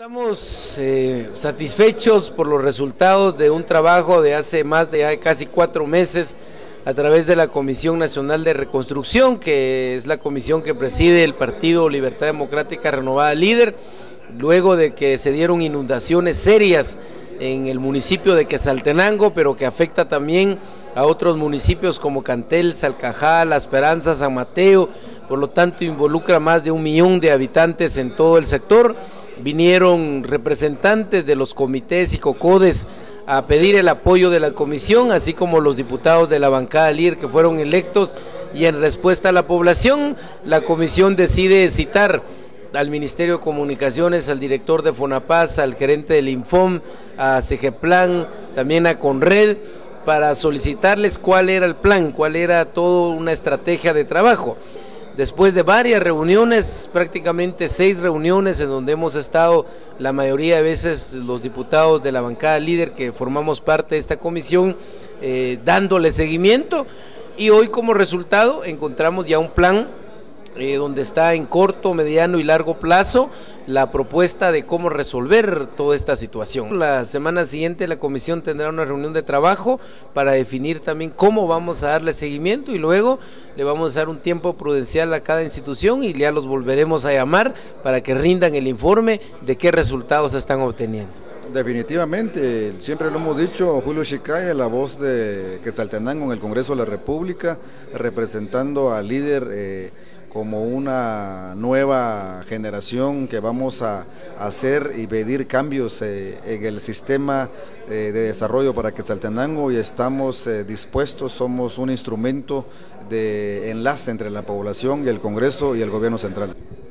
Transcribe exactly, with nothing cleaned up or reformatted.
Estamos eh, satisfechos por los resultados de un trabajo de hace más de ya casi cuatro meses a través de la Comisión Nacional de Reconstrucción, que es la comisión que preside el Partido Libertad Democrática Renovada Líder, luego de que se dieron inundaciones serias en el municipio de Quetzaltenango, pero que afecta también a otros municipios como Cantel, Salcajá, La Esperanza, San Mateo. Por lo tanto involucra más de un millón de habitantes en todo el sector. Vinieron representantes de los comités y COCODES a pedir el apoyo de la comisión, así como los diputados de la bancada Líder que fueron electos, y en respuesta a la población, la comisión decide citar al Ministerio de Comunicaciones, al director de FONAPAS, al gerente del Infom, a CEGEPLAN, también a CONRED, para solicitarles cuál era el plan, cuál era toda una estrategia de trabajo. Después de varias reuniones, prácticamente seis reuniones en donde hemos estado la mayoría de veces los diputados de la bancada Líder que formamos parte de esta comisión, eh, dándole seguimiento, y hoy como resultado encontramos ya un plan eh, donde está en corto, mediano y largo plazo la propuesta de cómo resolver toda esta situación. La semana siguiente la comisión tendrá una reunión de trabajo para definir también cómo vamos a darle seguimiento, y luego le vamos a dar un tiempo prudencial a cada institución y ya los volveremos a llamar para que rindan el informe de qué resultados están obteniendo. Definitivamente, siempre lo hemos dicho, Julio Chicaya, la voz de Quetzaltenango en el Congreso de la República, representando al Líder eh, como una nueva generación que vamos a hacer y pedir cambios eh, en el sistema eh, de desarrollo para Quetzaltenango, y estamos eh, dispuestos, somos un instrumento de enlace entre la población y el Congreso y el gobierno central.